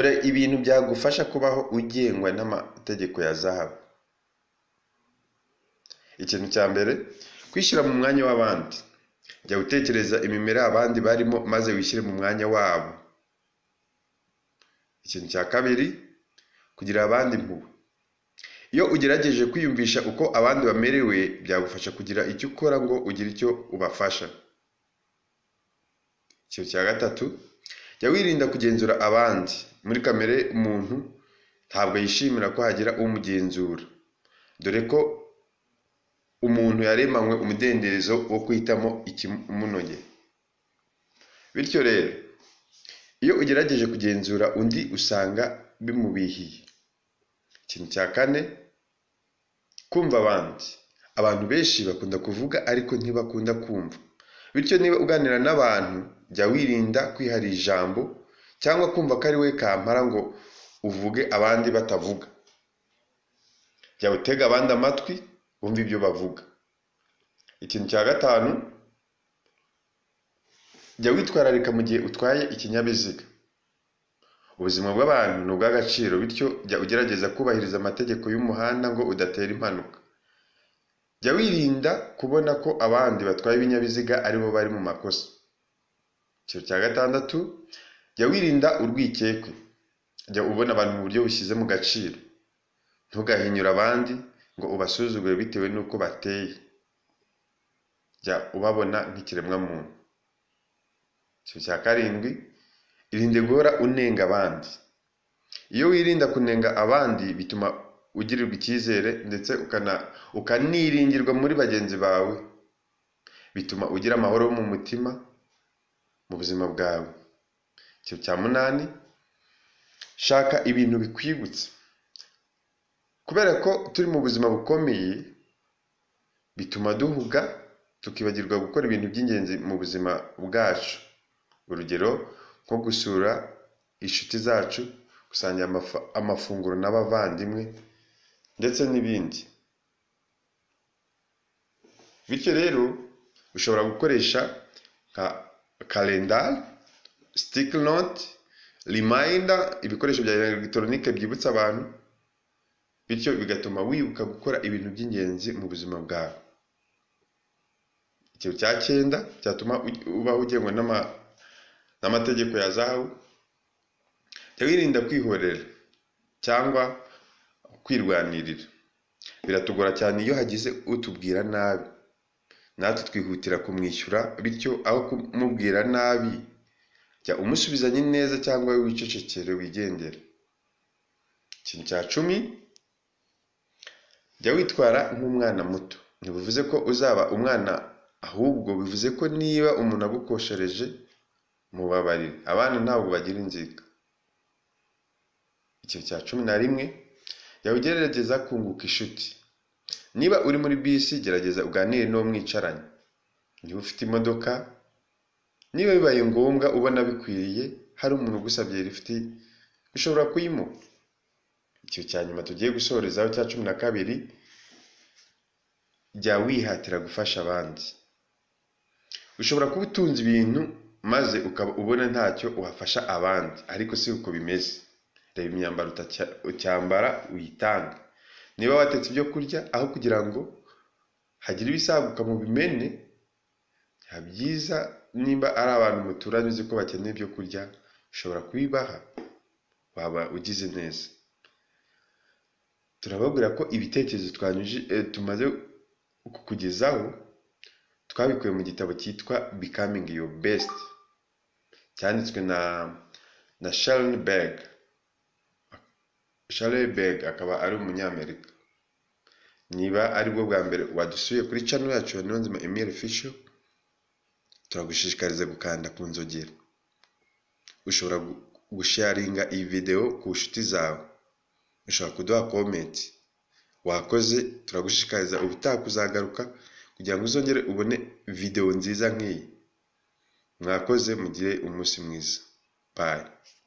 Dore ibintu byagufasha kubaho ugengwa n'amategeko ya zahabu. Ikintu cya mbere, kwishyira mu mwanya w'abandi. Jya utekereza imimerere abandi barimo maze wishyire mu mwanya wabo. Ikintu cya kabiri, kugira abandi impuhwe. Iyo ugerageje kwiyumvisha uko abandi bamerewe, byagufasha kugira icyo ukora ngo ugire icyo ubafasha. Ikintu cya gatatu, jya wirinda kugenzura abandi. Muri kamere muntu ntabwo yishimira ko hagira umugenzura, dore ko umuntu yaremanywe umudendezo wo kwitamo ikimunogeye. Bityo rero, iyo ugerageje kugenzura undi usanga bimubihiye. Ikintu cya kane, kumva abandi. Abantu benshi bakunda kuvuga ariko ntibakunda kumva. Bityo niba uganira n'abantu, jya wirinda kwiharira ijambo cyangwa kumva ko ari we kampara ngo uvuge abandi batavuga. Jya utega abandi amatwi, wumva ibyo bavuga. Ikintu cya gatanu, jya witwararika mu gihe utwaye ikinyabiziga. Ubuzima bw'abantu ni ubw'agaciro, bityo jya ugerageza kubahiriza amategeko y'umuhanda ngo udatera impanuka. Jya wirinda kubona ko abandi batwaye ibinyabiziga ari bo bari mu makosa. Ikintu cya gatandatu, jya wirinda urwikekwe. Jya ubona abantu mu buryo bushyize mu gaciro. Ntugahinyure abandi ngo ubasuzugure bitewe n'uko bateye. Jya ubabona nk'ikiremwamuntu. Ikintu cya karindwi, irinde guhora unenga abandi. Iyo wirinda kunenga abandi, bituma ugirirwa icyizere ndetse ukaniringirwa muri bagenzi bawe. Bituma ugira amahoro mu mutima, mu buzima bwawe. Ikintu cya munani, shaka ibintu bikwibutsa. Kubera ko turi mu buzima bukomeye, bituma duhuga tukibagirwa gukora ibintu by'ingenzi mu buzima bwacu. Urugero, nko gusura inshuti zacu, gusangira amafunguro n'abavandimwe ndetse n'ibindi. Bityo rero, ushobora gukoresha nka calendar, stick note, reminder, ibikoresho bya elegitoronike byibutsa abantu, bityo bigatuma wibuka gukora ibintu by'ingenzi mu buzima bwawe. Ikintu cya cyenda cyatuma ubaho ugengwa n'amategeko ya zahabu, jya wirinda kwihorera cyangwa kwirwanirira. Biratugora cyane iyo hagize utubwira nabi, natwe twihutira kumwishyura, bityo aho kumubwira nabi, jya umusubizanye neza cyangwa wicecekere wigendera. Ikintu cya cumi, jya witwara nk'umwana muto. Ntibivuze ko uzaba umwana, ahubwo bivuze ko niba umuntu agukoshereje, mubabarire. Abana ntabwo bagira inzika. Ikintu cya cumi na rimwe, jya ugerageza kunguka inshuti. Niba uri muri bisi, gerageza uganire n'uwo mwicaranye. Niba ufite imodoka, niba bibaye ngombwa ubona bikwiriye, hari umuntu ugusabye lifti, ushobora kuyimuha. Ikintu cya nyuma tugiye gusorezaho cya cumi na kabiri, jya wihatira gufasha abandi. Ushobora kuba utunze ibintu maze ukaba ubona ntacyo uhafasha abandi, ariko si uko bimeze. Reba imyambaro ucyambara uyitange. Niba watetse ibyo kurya, aho kugira ngo hagire ibisaguka mu bimene, byiza nimba ari abantu muturanye uzi ko bakeneye ibyo kurya, ushobora kubibaha, waba ugize neza. Turababwira ko ibitekerezo tumaze kukugezaho twabikuye mu gitabo cyitwa Becoming Your Best, cyanditswe na Sharon Berg. Sharon Berg akaba ari umunyamerika. Niba ari bwo bwa mbere wadusuye kuri channel yacu ya Niyonzima Emile Official, turagushishikariza gukanda ku nzogera. Ushobora gusharinga iyi video ku nshuti zawe. Ushobora kuduha comment. Wakoze, turagushishikariza ubutaha kuzagaruka kugira ngo uzongere ubone video nziza nk'iyi. Mwakoze, mugire umunsi mwiza. Bye.